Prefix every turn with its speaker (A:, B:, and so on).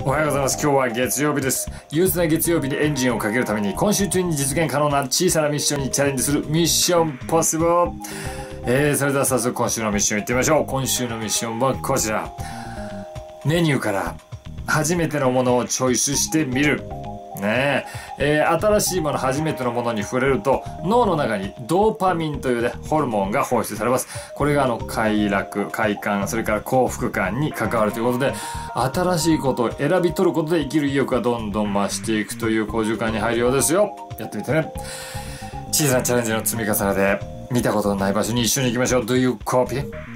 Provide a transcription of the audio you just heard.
A: おはようございます。今日は月曜日です。憂鬱な月曜日にエンジンをかけるために今週中に実現可能な小さなミッションにチャレンジするミッションポッシブル。それでは早速今週のミッションいってみましょう。今週のミッションはこちら。メニューから初めてのものをチョイスしてみる。新しいもの、初めてのものに触れると脳の中にドーパミンというね、ホルモンが放出されます。これが快楽、快感、それから幸福感に関わるということで、新しいことを選び取ることで生きる意欲がどんどん増していくという好循環に入るようですよ。やってみてね。小さなチャレンジの積み重ねで見たことのない場所に一緒に行きましょう。Do you copy?